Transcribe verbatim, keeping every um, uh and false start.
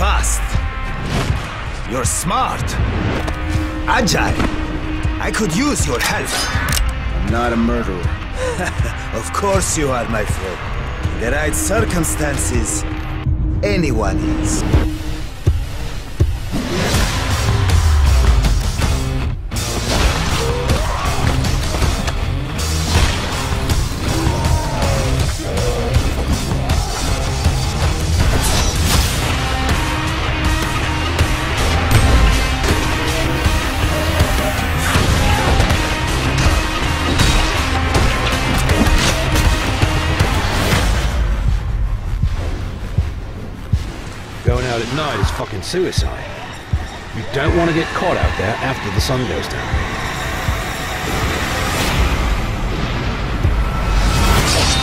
fast. You're smart. Agile. I could use your help. I'm not a murderer. Of course you are, my friend. In the right circumstances, anyone is. Going out at night is fucking suicide. You don't want to get caught out there after the sun goes down.